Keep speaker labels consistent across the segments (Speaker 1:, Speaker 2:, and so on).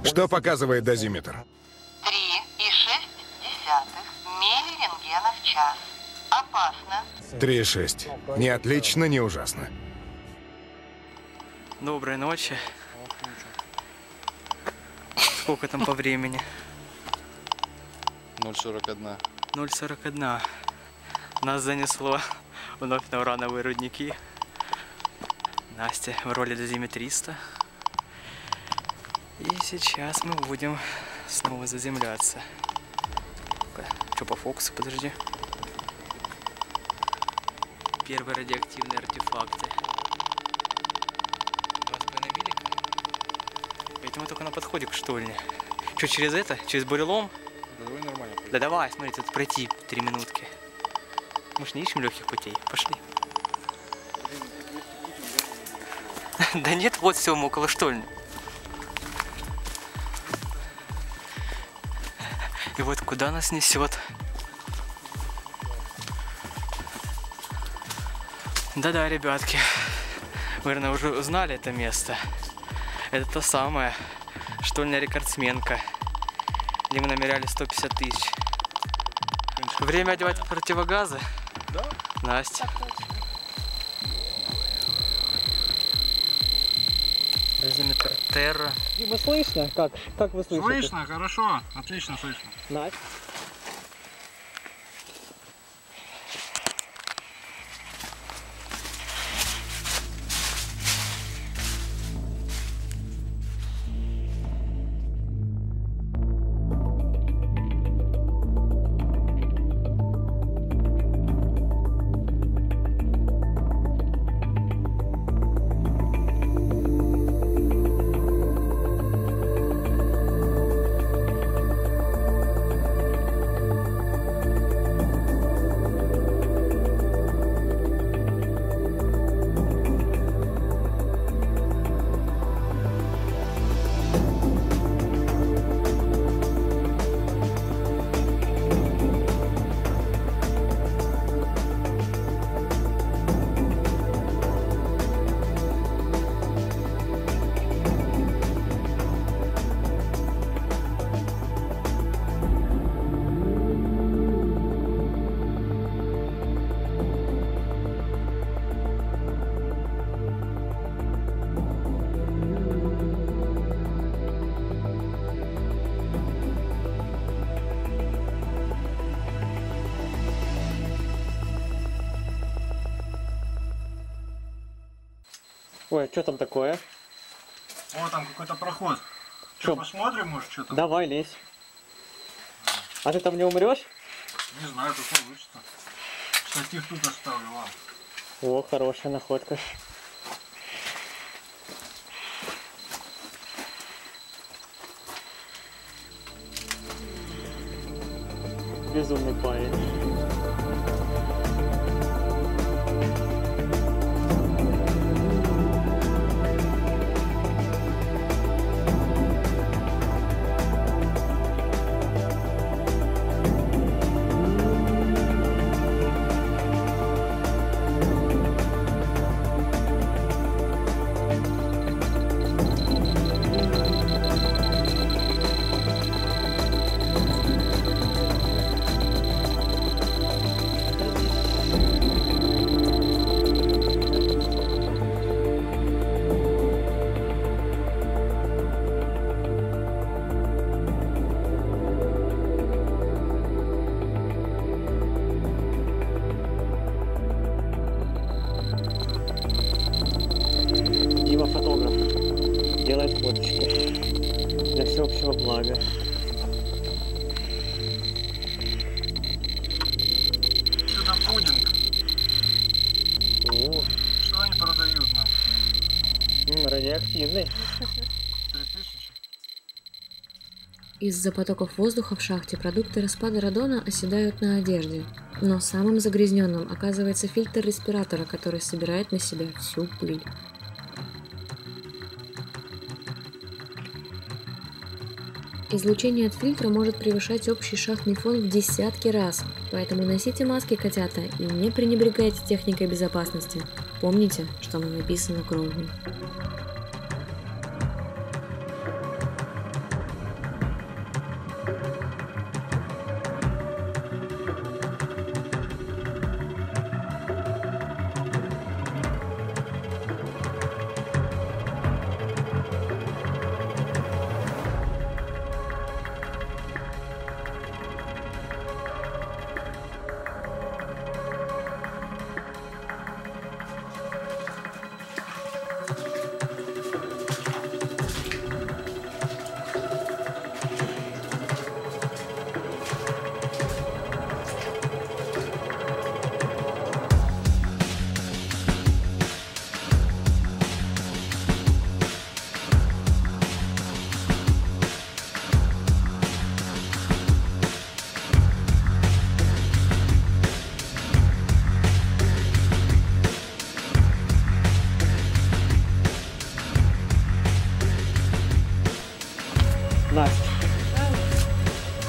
Speaker 1: Что показывает дозиметр?
Speaker 2: 3,6 милли-рентгена в час. Опасно.
Speaker 1: 3,6. Не отлично, не ужасно.
Speaker 3: Доброй ночи. Сколько там по времени?
Speaker 4: 0,41.
Speaker 3: 0,41. Нас занесло вновь на урановые рудники. Настя в роли дозиметриста. И сейчас мы будем снова заземляться. Что по фокусу? Подожди. Первые радиоактивные артефакты. 2,5 миллика. Ведь мы только на подходе к штольне. Что, через это? Через бурелом?
Speaker 4: Да давай нормально.
Speaker 3: Да давай, смотри, тут пройти 3 минутки. Мы ж не ищем легких путей. Пошли. Да нет, вот все, мы около штольни. И вот куда нас несет. Да-да, ребятки. Вы, наверное, уже узнали это место. Это то самое штольня рекордсменка, где мы намеряли 150 тысяч. Время одевать противогазы?
Speaker 4: Да.
Speaker 3: Настя. Дозиметр Терра.
Speaker 5: Дима, слышно? Как вы слышите?
Speaker 4: Слышно, хорошо, отлично слышно.
Speaker 5: Настя. Ой, что там такое?
Speaker 4: О, там какой-то проход.
Speaker 5: Что,
Speaker 4: посмотрим, может, что там?
Speaker 5: Давай, лезь. А ты там не умрешь?
Speaker 4: Не знаю, как получится. Штатив тут оставлю, ладно.
Speaker 5: О, хорошая находка. Безумный парень. Дима фотограф, делает фоточки для всеобщего блага.
Speaker 4: Что-то пудинг.
Speaker 5: О,
Speaker 4: Что они продают нам?
Speaker 5: радиоактивный.
Speaker 4: 3000.
Speaker 6: Из-за потоков воздуха в шахте продукты распада радона оседают на одежде. Но самым загрязненным оказывается фильтр респиратора, который собирает на себя всю пыль. Излучение от фильтра может превышать общий шахтный фон в десятки раз, поэтому носите маски, котята, и не пренебрегайте техникой безопасности. Помните, что она написана кровью.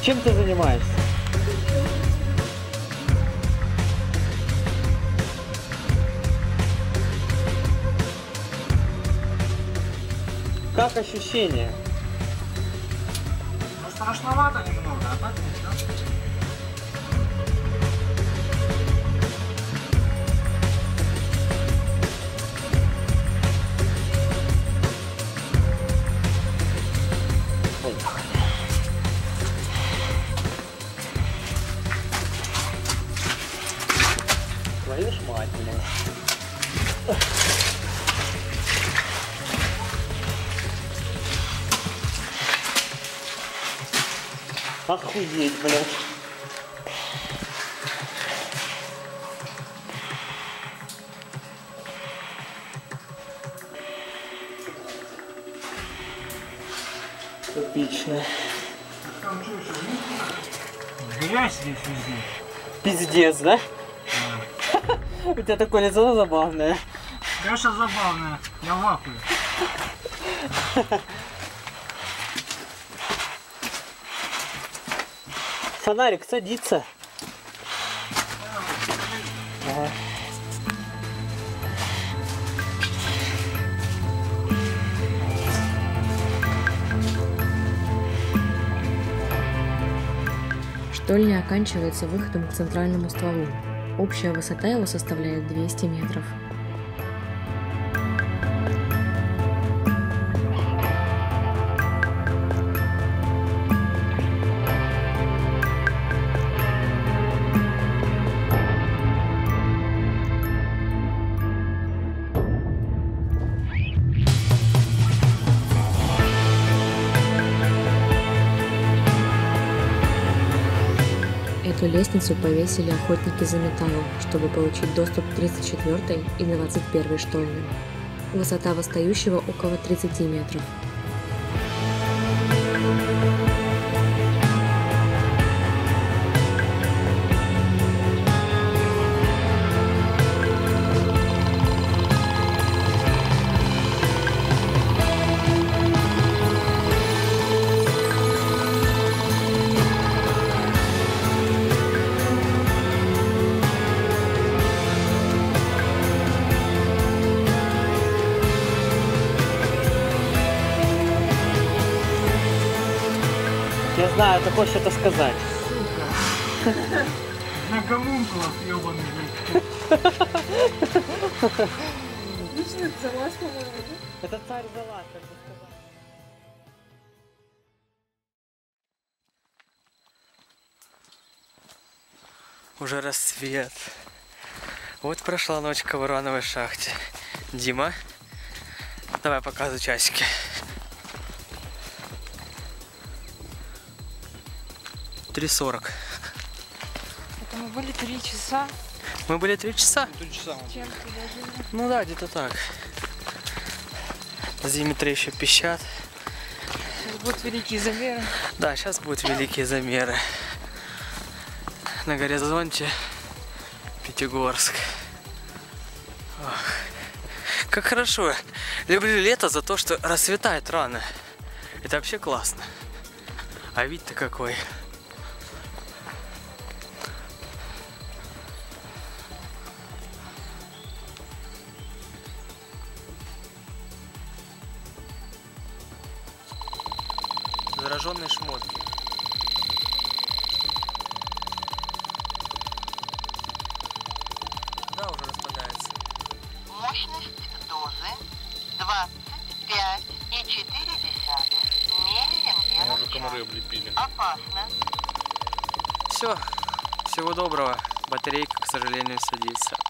Speaker 5: Чем ты занимаешься? Как ощущения?
Speaker 4: Ну, страшновато немного, а так ничего.
Speaker 5: Твою ж мать, блядь. Охуеть, блядь. Эпично.
Speaker 4: Там что еще? Грязь здесь везде.
Speaker 5: Пиздец, да? У тебя такое лицо забавное.
Speaker 4: Конечно, забавная. Я в ахуе.
Speaker 5: Фонарик садится. Ага.
Speaker 6: Штольня оканчивается выходом к центральному стволу. Общая высота его составляет 200 метров. Эту лестницу повесили охотники за металлом, чтобы получить доступ к 34 и 21 штольне. Высота восстающего около 30 метров.
Speaker 5: Я знаю, ты хочешь это сказать.
Speaker 4: На гомункулов, ебаный, блядь.
Speaker 5: Это царь Залаз, как бы сказать.
Speaker 3: Уже рассвет. Вот прошла ночка в урановой шахте. Дима, давай показывай часики. 3:40.
Speaker 7: Это мы были 3 часа.
Speaker 3: Мы были 3 часа?
Speaker 4: 3 часа.
Speaker 7: Чем ты даже?
Speaker 3: Ну да, где-то так. Дозиметры еще пищат.
Speaker 7: Сейчас будут великие замеры.
Speaker 3: Да, сейчас будут великие замеры. На горизонте Пятигорск. Ох, как хорошо. Люблю лето за то, что рассветает рано. Это вообще классно. А вид-то какой. Зараженные шмотки. Да, уже распадается.
Speaker 2: Мощность дозы 25,4 миллирентгена в час.
Speaker 1: облепили.
Speaker 2: Опасно.
Speaker 3: Все. Всего доброго. Батарейка, к сожалению, садится.